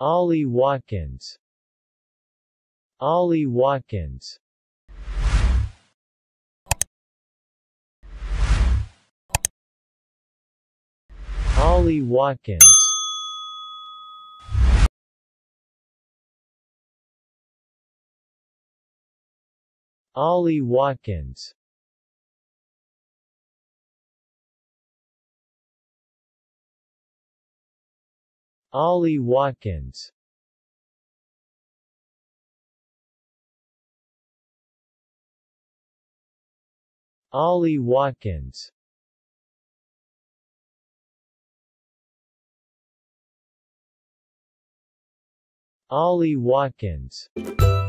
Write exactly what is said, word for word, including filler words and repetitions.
Ollie Watkins. Ollie Watkins. Ollie Watkins. Ollie Watkins. Ollie Watkins. Ollie Watkins. Ollie Watkins.